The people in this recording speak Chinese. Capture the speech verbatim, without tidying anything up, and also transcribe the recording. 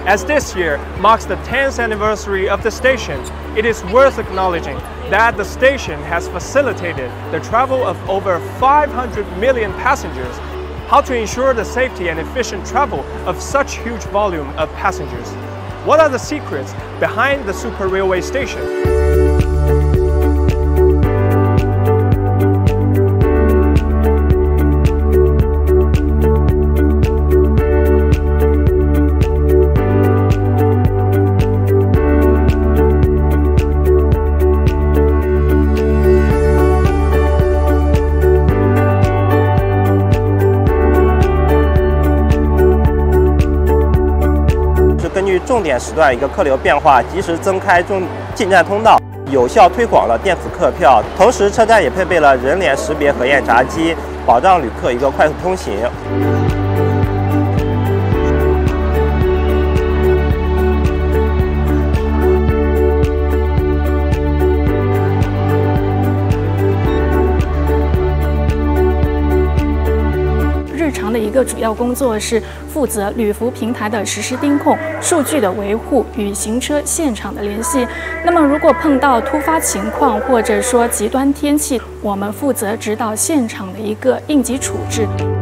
As this year marks the tenth anniversary of the station, it is worth acknowledging that the station has facilitated the travel of over five hundred million passengers. How to ensure the safety and efficient travel of such huge volume of passengers? What are the secrets behind the super railway station? 根据重点时段一个客流变化，及时增开中进站通道，有效推广了电子客票。同时，车站也配备了人脸识别核验闸机，保障旅客一个快速通行。 日常的一个主要工作是负责旅服平台的实时盯控、数据的维护与行车现场的联系。那么，如果碰到突发情况或者说极端天气，我们负责指导现场的一个应急处置。